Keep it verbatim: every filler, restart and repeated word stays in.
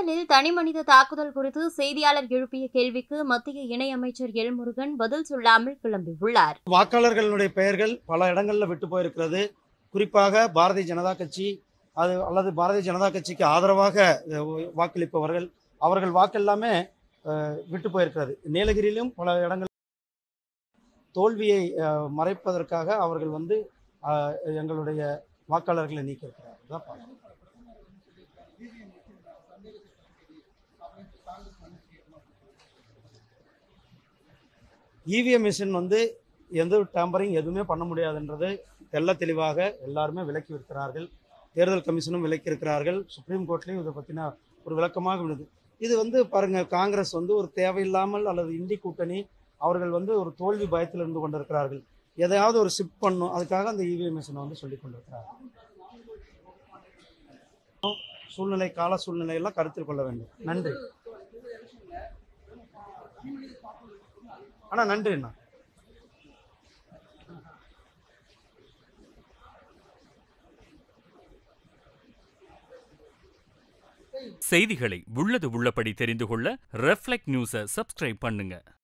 தேர்தலில் தனிமனித தாக்குதல் குறித்து செய்தியாளர் எழுப்பிய கேள்விக்கு மத்திய இணையமைச்சர் எல் முருகன் பதில் சொல்லாமல் கிளம்பியுள்ளார். வாக்காளர்களுடைய பெயர்கள் பல இடங்களில் விட்டு போயிருக்கிறது. குறிப்பாக பாரதிய ஜனதா கட்சி அது அல்லது பாரதிய ஜனதா கட்சிக்கு ஆதரவாக வாக்களிப்பவர்கள் அவர்கள் வாக்கெல்லாமே விட்டு போயிருக்கிறது. நீலகிரியிலும் பல இடங்கள் தோல்வியை மறைப்பதற்காக அவர்கள் வந்து எங்களுடைய வாக்காளர்களை நீக்கியிருக்கிறார். இவிஎம் மிஷின் வந்து எந்த டேம்பரிங் எதுவுமே பண்ண முடியாதுன்றது தெள்ள தெளிவாக எல்லாருமே விளக்கி இருக்கிறார்கள். தேர்தல் கமிஷனும் விளக்கி இருக்கிறார்கள். சுப்ரீம் கோர்ட்லேயும் இதை பற்றின ஒரு விளக்கமாக உள்ளது. இது வந்து பாருங்கள், காங்கிரஸ் வந்து ஒரு தேவையில்லாமல் அல்லது இந்தி கூட்டணி அவர்கள் வந்து ஒரு தோல்வி பயத்தில் இருந்து கொண்டிருக்கிறார்கள். எதையாவது ஒரு ஷிஃப்ட் பண்ணும், அதுக்காக அந்த இவிஎம் மிஷினை வந்து சொல்லிக் கொண்டிருக்கிறார்கள். சூழ்நிலை கால சூழ்நிலையெல்லாம் கருத்தில் கொள்ள வேண்டும். நன்றி அண்ணா, நன்றி அண்ணா. செய்திகளை உள்ளது உள்ளபடி தெரிந்து கொள்ள ரெஃப்ளெக்ட் நியூஸை சப்ஸ்கிரைப் பண்ணுங்க.